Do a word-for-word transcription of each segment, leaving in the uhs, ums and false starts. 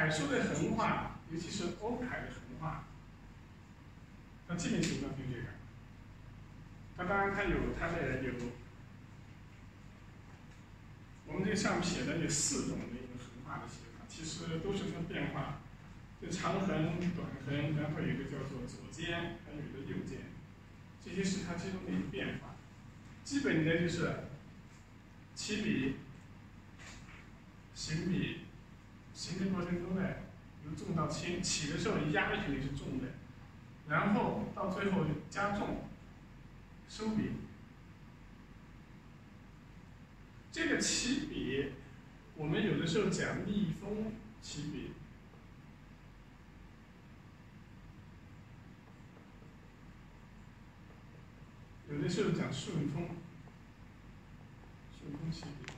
楷书的横画，尤其是欧楷的横画，它基本形状就这个。它当然它有它的有，我们这上面写的有四种的一个横画的写法，其实都是它变化。这长横、短横，然后有一个叫做左肩，还有一个右肩，这些是它其中的一个变化。基本的就是起笔、行笔，行的过程中呢，由重到轻，起的时候压的肯定是重的，然后到最后加重，收笔。这个起笔，我们有的时候讲逆风起笔。有的时候讲顺风，顺风起笔。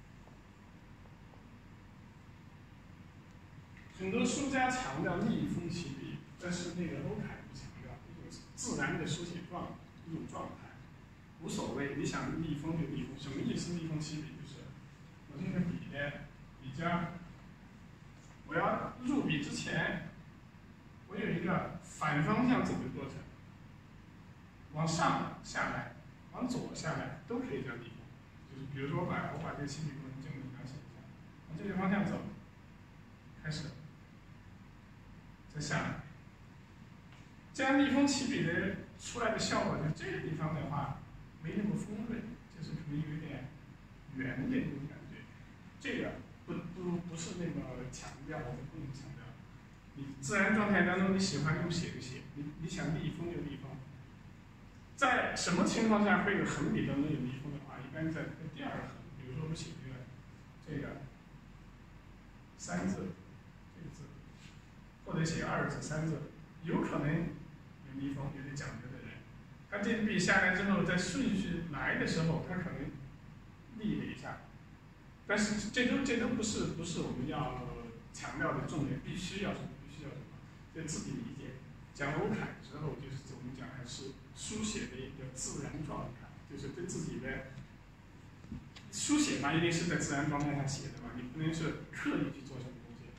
很多书家强调逆风起笔，但是那个欧楷不强调，一种自然的书写状，一种状态，无所谓。你想逆风就逆风，什么意思？逆风起笔就是我这个笔呢，笔尖儿，我要入笔之前，我有一个反方向走的过程。往上下来，往左下来都可以叫逆风。就是比如说我把我把这个起笔过程这么描写一下，往这个方向走，开始，再下来。这样逆风起笔的出来的效果，就这个地方的话没那么丰润，就是可能有点圆的那种感觉。这个不不不是那么强调，我们不能强调。你自然状态当中你喜欢用写就写，你你想逆风就逆风。在什么情况下会有横笔当中有逆风的话，一般在第二横，比如说我们写这个这个三字这个字，或者写二字三字，有可能有逆风，有点讲究的人，他这笔下来之后，在顺序来的时候，他可能立了一下，但是这都这都不是不是我们要强调的重点，必须要什么必须要什么，这自己理解。讲欧楷的时候，就是我们讲还是书写的一个自然状态，就是对自己的书写嘛，一定是在自然状态下写的嘛，你不能是刻意去做什么东西。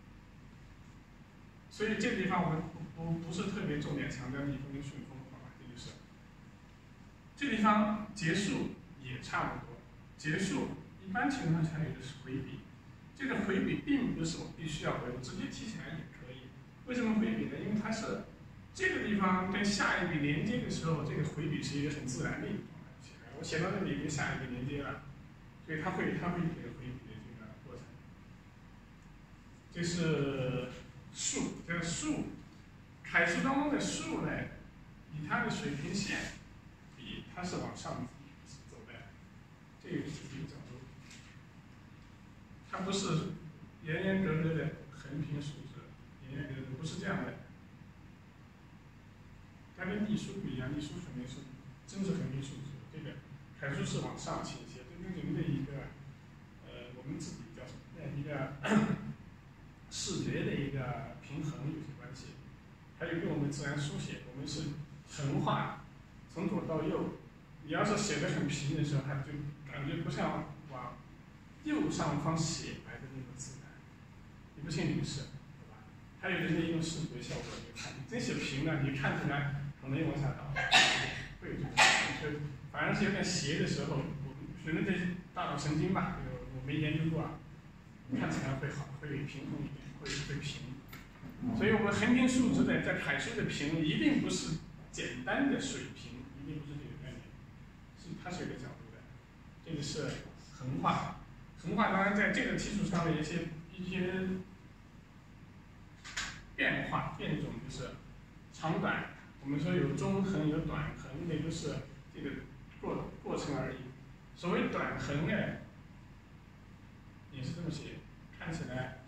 所以这个地方我们不不不是特别重点强调逆风跟顺风，好吧？这就是这地方结束也差不多，结束一般情况下有的是回笔，这个回笔并不是我必须要回，我直接提起来也可以。为什么回笔呢？因为它是这个地方跟下一笔连接的时候，这个回笔是一个很自然的一个状态写的。我写到这里跟下一笔连接了，所以它会它会有这个回笔的这个过程。这是竖，这个竖，楷书当中的竖呢，以它的水平线比它是往上走的，这个是一个角度，它不是严严格格的横平竖直，严严格格不是这样的。它跟隶书不一样，隶书肯定是真是横平竖直，这个楷书是往上倾斜，这跟人的一个呃我们自己叫什么一个视觉的一个平衡有些关系，还有跟我们自然书写，我们是横画，从左到右，你要是写的很平的时候，它就感觉不像往右上方写来的那么自然。你不信你试，对吧？还有就是一种视觉效果，你看，你真写平了，你看起来可能又往下倒，会有这种感觉，就反而是有点斜的时候，我可能这大脑神经吧，我没研究过啊，看起来会好，会平衡一点，会会平。所以我们横平竖直的，在楷书的平一定不是简单的水平，一定不是这个概念，是它是有个角度的。这个是横画，横画当然在这个基础上的一些一些变化变种，就是长短。我们说有中横有短横，那都是这个过过程而已。所谓短横呢，也是这么写，看起来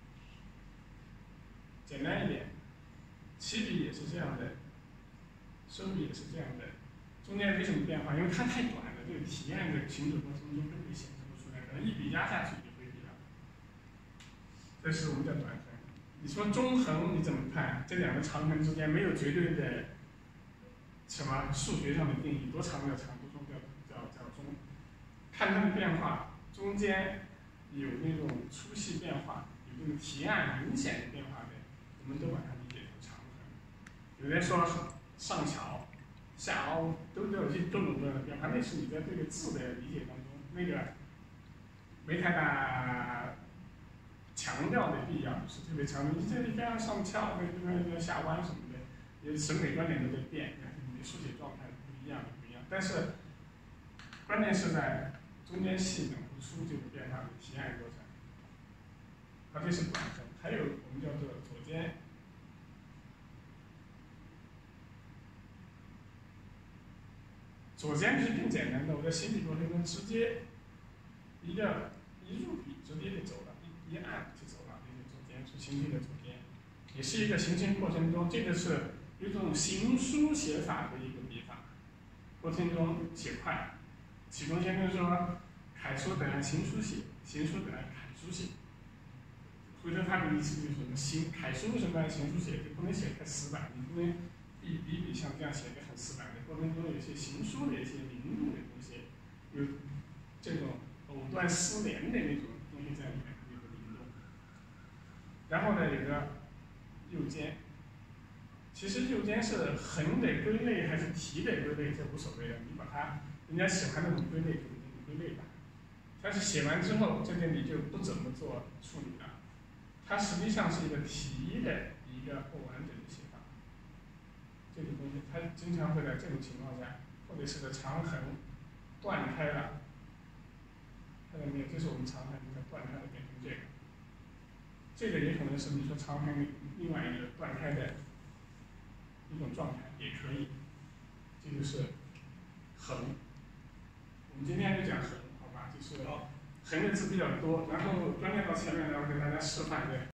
简单一点，起笔也是这样的，收笔也是这样的，中间没什么变化，因为它太短了，这个体验的行走过程中根本显示不出来，可能一笔压下去就回笔了。这是我们叫短横。你说中横你怎么看？这两个长横之间没有绝对的什么数学上的定义，多长叫长，多中叫叫叫中，看它的变化，中间有那种粗细变化，有这个提案明显的变化的，我们都把它理解成长横。有人说上桥、下凹都都有些各种各样的变化，那是你在这个字的理解当中，那个没太大强调的必要，就是特别强调你这里边上翘，那那那下弯什么的，也审美观点都在变，你的书写状态不一样不一样。但是关键是在中间细整不出这个变化的提案过程，它这是短横。还有我们叫做左肩。左肩是更简单的，我在写笔过程中直接一个一入笔直接就走了，一一按就走了，这是左肩，是行体的左肩，也是一个行进过程中，这个是一种行书写法的一个笔法，过程中写快。启宗先生说，楷书等于行书写，行书等于楷书写。回头他的意思就是什么？行楷书为什么要行书写？就不能写太死板，你不能笔笔笔像这样写的很死板的，过程中有一些行书的一些灵动的东西，有这种藕断丝连的那种东西在里面，有个灵动。然后呢，有个右肩，其实右肩是横的归类还是提的归类，这无所谓的，你把它人家喜欢那种归类就那种归类吧。但是写完之后，这个你就不怎么做处理了，它实际上是一个提的一个不完整的写法。这个东西，它经常会在这种情况下，或者是个长横断开了，看到没有？这是我们长横的断开了变成这个，这个也可能是你说长横另外一个断开的一种状态，也可以。这就是横。我们今天就讲横，好吧？就是横的字比较多，然后关键到前面呢，我给大家示范的。